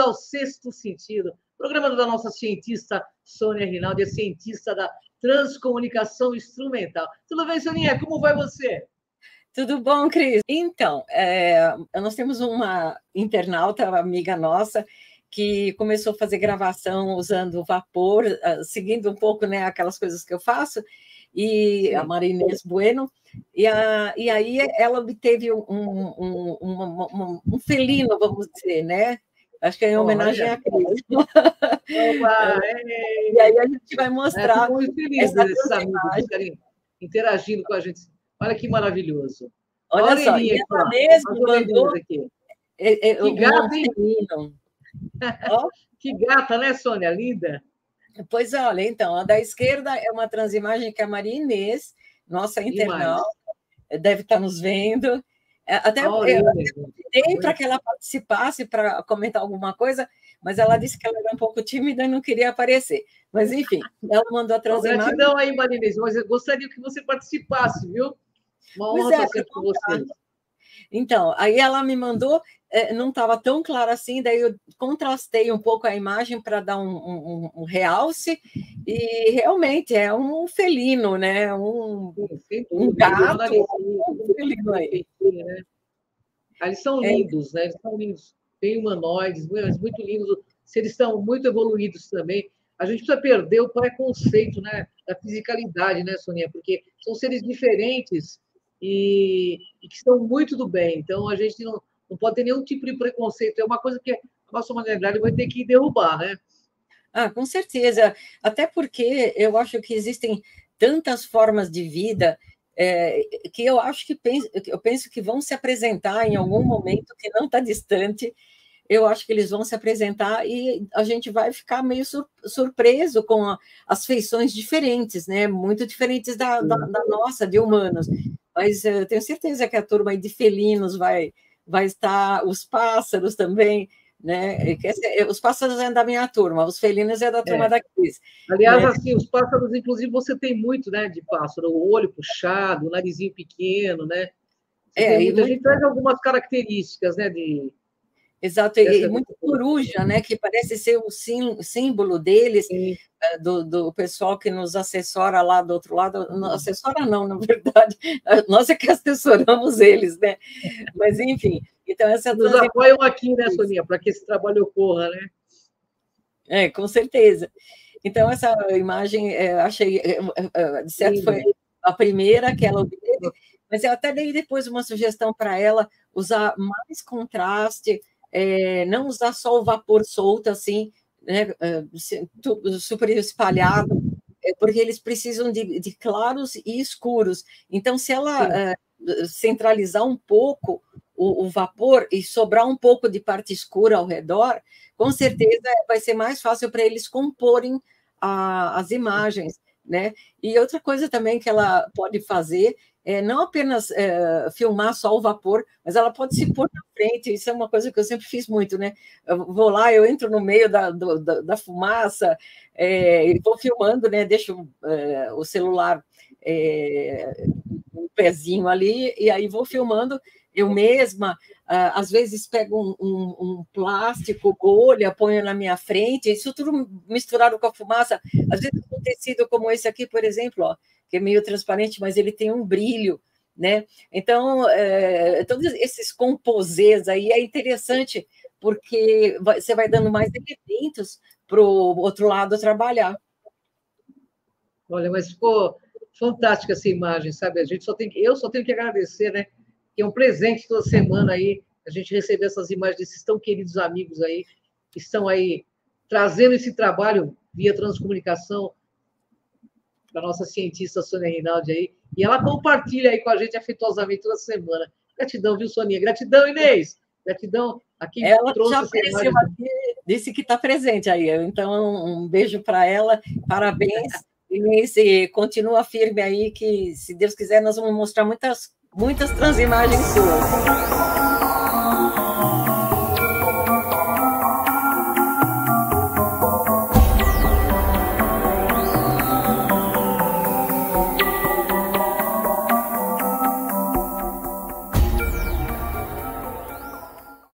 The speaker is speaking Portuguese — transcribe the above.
ao Sexto Sentido, programa da nossa cientista Sônia Rinaldi, cientista da transcomunicação instrumental. Tudo bem, Soninha? Como vai você? Tudo bom, Cris? Então, nós temos uma internauta, uma amiga nossa, que começou a fazer gravação usando vapor, seguindo um pouco, né, aquelas coisas que eu faço, e sim, a Marinês Bueno, e aí ela obteve um felino, vamos dizer, né? Acho que é em homenagem a Cris. E aí a gente vai mostrar. Fico muito feliz desses amigos interagindo com a gente. Olha que maravilhoso. Olha só, e ela mesmo mandou... Que gata, hein? Que gata, né, Sônia? Linda. Pois olha, então, a da esquerda é uma transimagem que a Maria Inês, nossa internauta, deve estar nos vendo. Até eu pedi para que ela participasse para comentar alguma coisa, mas ela disse que ela era um pouco tímida e não queria aparecer. Mas, enfim, ela mandou a transimagem. Gratidão aí, Maria Inês, mas eu gostaria que você participasse, viu? Uma honra estar sempre com vocês. Então, aí ela me mandou, não estava tão claro assim, daí eu contrastei um pouco a imagem para dar um realce, e realmente é um felino, né? Um gato, um felino aí. Eles são lindos, né? Eles são lindos, bem humanoides, muito lindos. Se eles estão muito evoluídos também, a gente precisa perder o preconceito, né, da fisicalidade, né, Soninha? Porque são seres diferentes e que estão muito do bem. Então, a gente não pode ter nenhum tipo de preconceito. É uma coisa que a nossa humanidade vai ter que derrubar, né? Ah, com certeza. Até porque eu acho que existem tantas formas de vida que eu acho que eu penso que vão se apresentar em algum momento que não está distante. Eu acho que eles vão se apresentar e a gente vai ficar meio surpreso com as feições diferentes, né? Muito diferentes da nossa, de humanos. Mas eu tenho certeza que a turma aí de felinos vai estar, os pássaros também, né? Os pássaros é da minha turma, os felinos é da turma da Cris. Aliás, né? Assim, os pássaros, inclusive, você tem muito, né, de pássaro, o olho puxado, o narizinho pequeno, né? A gente traz algumas características, né, Exato, e muito coruja, né, que parece ser o símbolo deles, do pessoal que nos assessora lá do outro lado. Não, assessora não, na verdade, nós é que assessoramos eles, né? Mas, enfim, então essa... Nos apoiam aqui, né, Soninha, para que esse trabalho ocorra, né? Com certeza. Então, essa imagem, achei, de certo, foi a primeira que ela obteve, mas eu até dei depois uma sugestão para ela usar mais contraste, não usar só o vapor solto, assim, né, super espalhado, porque eles precisam de claros e escuros. Então, se ela centralizar um pouco o vapor e sobrar um pouco de parte escura ao redor, com certeza vai ser mais fácil para eles comporem as imagens, né? E outra coisa também que ela pode fazer não apenas filmar só o vapor, mas ela pode se pôr na frente. Isso é uma coisa que eu sempre fiz muito, né? Eu vou lá, eu entro no meio da fumaça, e vou filmando, né? Deixo o celular um pezinho ali, e aí vou filmando eu mesma. Às vezes pego um plástico, bolha, ponho na minha frente, isso tudo misturado com a fumaça. Às vezes um tecido como esse aqui, por exemplo, ó, que é meio transparente, mas ele tem um brilho, né? Então, todos esses composês aí é interessante, porque você vai dando mais elementos para o outro lado trabalhar. Olha, mas ficou fantástica essa imagem, sabe? Eu só tenho que agradecer, né? Que é um presente toda semana aí, a gente receber essas imagens desses tão queridos amigos aí, que estão aí trazendo esse trabalho via transcomunicação da nossa cientista Sônia Rinaldi aí, e ela compartilha aí com a gente afetuosamente toda semana. Gratidão, viu, Soninha? Gratidão, Inês! Gratidão a quem ela trouxe já apareceu aqui, disse que está presente aí, então um beijo para ela, parabéns, Inês, e continua firme aí, que se Deus quiser nós vamos mostrar muitas transimagens suas.